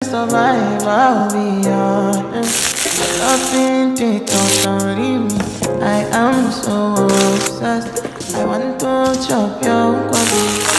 survive, I'll be honest. Nothing they don't me. I am so obsessed. I want to chop your body.